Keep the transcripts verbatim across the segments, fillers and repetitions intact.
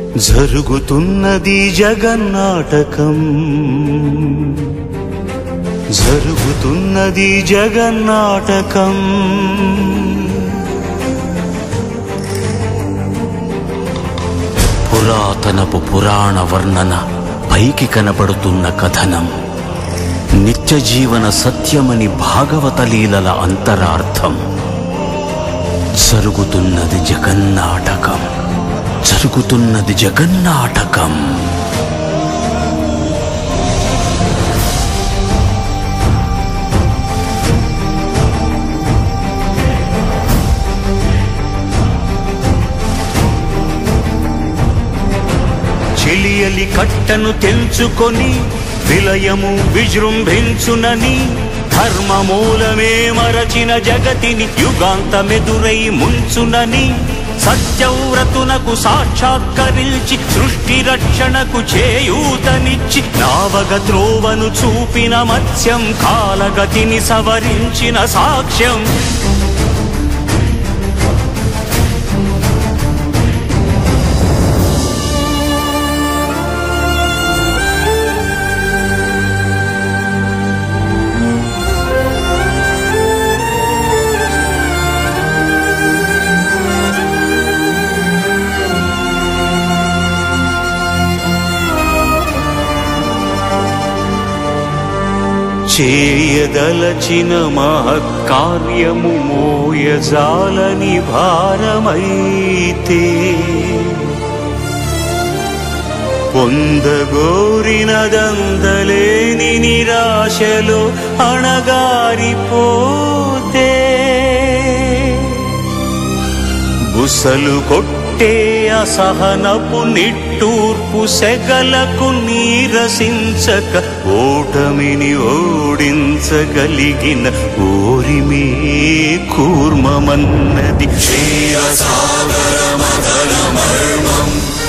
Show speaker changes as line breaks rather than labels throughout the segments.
జరుగుతున్నది జగన్నాటకం, జరుగుతున్నది జగన్నాటకం. పురాతనపు పురాణ వర్ణన, పైకి కనబడుతున్న కథనం, నిత్య జీవన సత్యమని భాగవత లీలల అంతరార్థం. జరుగుతున్నది జగన్నాటకం, జరుగుతున్నది జగన్నాటకం. చెలియలి కట్టను తెంచుకొని విలయము విజృంభించునని, ధర్మమూలమే మరచిన జగతిని యుగాంతమెదురై ముంచునని, సత్యవ్రతునకు సాక్షాత్కరించి సృష్టి రక్షణకు చేయూతనిచ్చి, నావగ త్రోవను చూపిన మత్స్యం, కాలగతిని సవరించిన సాక్ష్యం. చేయదలచిన మహత్కార్యము మోయజాలని భారమైతే, పొందగోరినదందలేని నిరాశలో అణగారిపోతే, బుసలు కొట్టే అసహనపు నిట్టూర్పు సెగలకు నీరసించక, ఓటమిని ఓడించగలిగిన ఓరిమే కూర్మమన్నది క్షీరసాగరమదన మర్మం.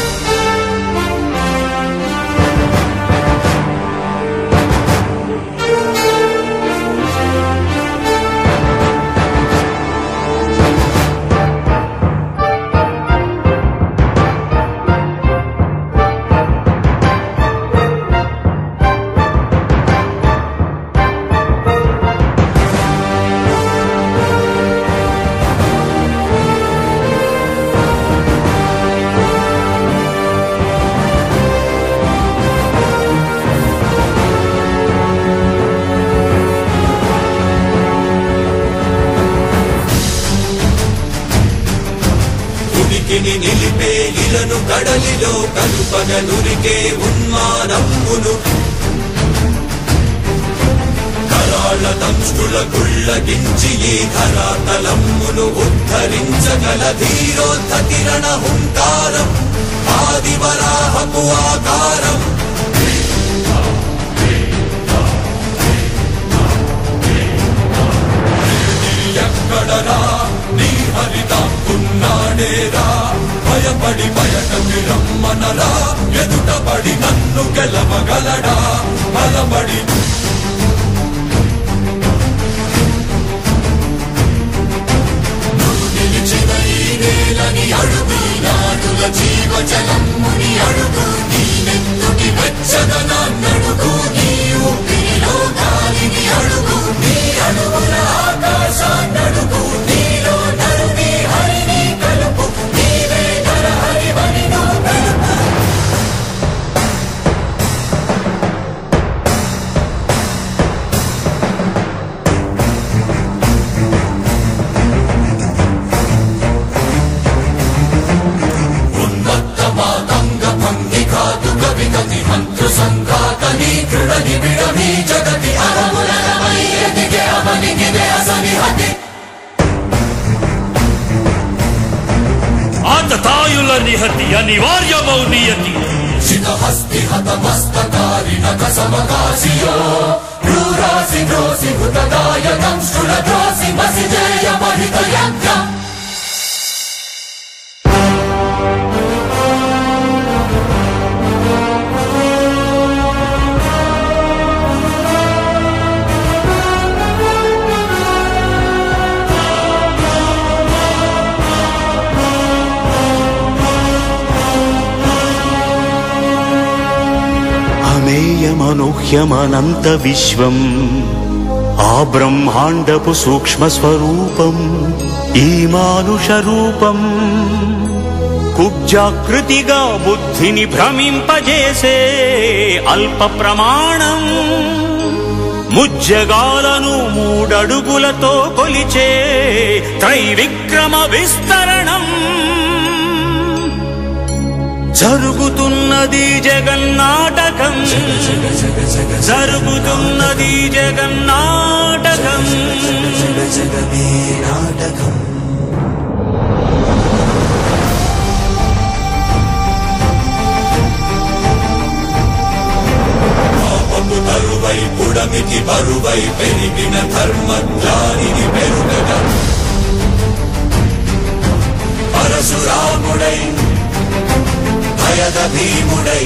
నిలిపే ఇలను కడలిలో కలుపగనురికే ఉన్మానమ్మును, కరాళ దంష్టుల గుళ్ళగించి ఈ ధరాతలమ్మును ఉద్ధరించగల ధీరోద్ధ కిరణ హుంకారం, ఆదివరాహపు ఆకారం. ఎక్కడరా నీ హరితాకున్నాడేరా, భయపడి బయటకి రమ్మనరా, ఎదుటపడి నన్ను గెలవగలడా బలపడి. నువ్వు నిలిచిన ఈ నేలని అడుగు, నాడుల జీవజలమ్ముని అడుగు, నీ నెత్తుటి వెచ్చదనాన్నడుగు, నీ ఊపిరిలో గాలిని అడుగు, నీ అడుగుల ఆకాశాన్నడుగు, నీలో నరుని హరిని కలుపు, నీవే నరహరివని నువ్వు కలుపు. ఉన్మత్త మాతంగ భంగి కాదు కవిగతి మంత్రు సంఘాతని దృఢని విడమి జగతి అరములమై ఎదిగే అవనిగిదే అసనిహతి.
ఆతతాయుల నిహతి అనివార్యమౌ నియతి,
శితహస్తి హతమస్తకారిణ కసమకాశియో, క్రూరాసి ద్రోసి హృతదాయకం స్థుల ద్రోసి మసిజేయ మహిత యజ్ఞం.
అనూహ్యమనంత విశ్వం ఆ బ్రహ్మాండపు సూక్ష్మ స్వరూపం ఈ మానుష రూపం కుబ్జాకృతిగా బుద్ధిని భ్రమింపజేసే అల్ప ప్రమాణం ముజ్జగాలను మూడడుగులతో కొలిచే త్రైవిక్రమ విస్తరణం జరుగుతున్నది జగన్నాటకం జరుగుతున్నది జగన్నాటకం
నాటకం పాపము తరువై పుడమికి బరువై పెరిగిన ధర్మజ్ఞానిని పెరుగగా పరశురాముడై భయద భీముడై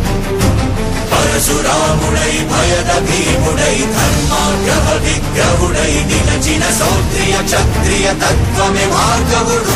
పరశురాముడై భయద భీముడై ధర్మాగ్రహ విగ్రహుడై నిలచిన సౌత్రియ క్షత్రియ తత్వమే భార్గవుడు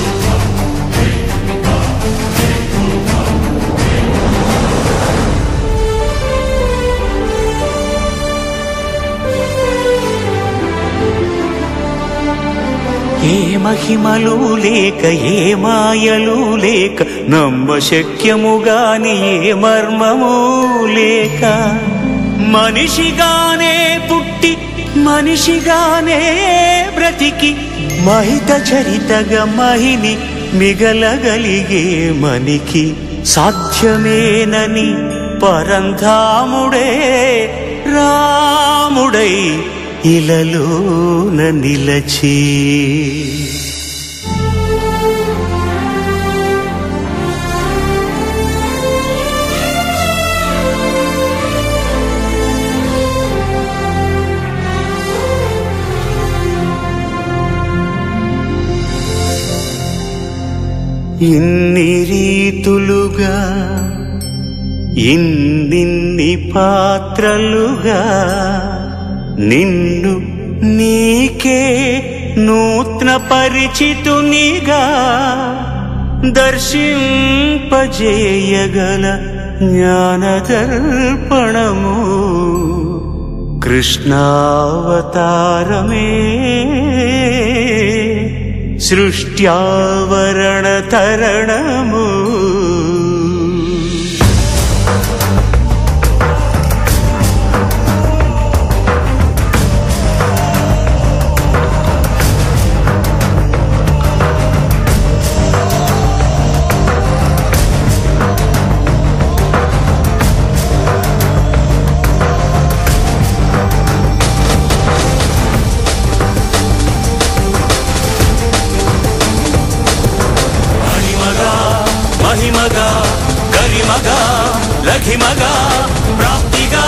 ఏ మహిమలు లేక ఏ మాయలు లేక నమ్మశక్యముగాని ఏ మర్మము లేక మనిషిగానే పుట్టి మనిషిగానే బ్రతికి మహిత చరితగా మహిని మిగలగలిగే మనికి సాధ్యమేనని పరంధాముడే రాముడై ఇలలోన నిలచి ఇన్ని రీతులుగా ఇన్నిన్ని పాత్రలుగా నిన్ను నీకే నూత్న పరిచితునిగా దర్శింపజేయగల జ్ఞానదర్పణము కృష్ణావతారమే సృష్ట్యావరణ తరణము మహిమగా గరిమగా లఘిమగా ప్రాప్తిగా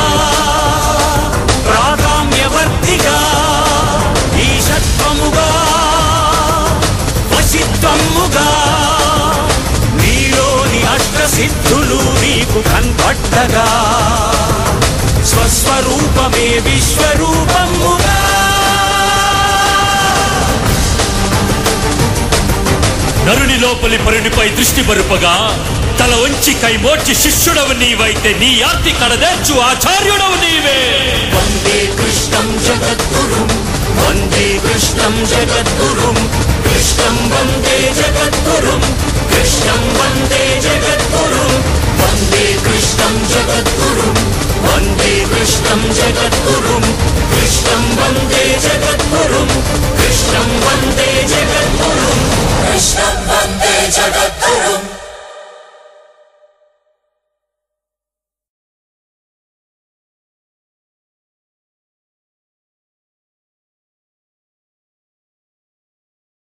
ప్రాగామ్యవర్తిగా ఈశత్వముగా వశిత్వముగా నీలోని అష్టసిద్ధులు నీకు కన్పట్టగా స్వస్వరూపమే విశ్వరూపముగా
నరుని లోపలి పరునిపై దృష్టి మరుపగా తల వంచి కైమోర్చి శిష్యుడవు నీవైతే నీ ఆర్తి కడదేర్చు ఆచార్యుడవు నీవే
వందే కృష్ణం జగద్గురుం వందే కృష్ణం జగద్గురుం కృష్ణం వందే జగద్గురుం కృష్ణం వందే జగద్గురుం వందే కృష్ణం జగద్గురుం వందే కృష్ణం జగద్గురుం కృష్ణం వందే జగద్గురుం కృష్ణం వందే జగద్గురుం కృష్ణం వందే జగద్గురుం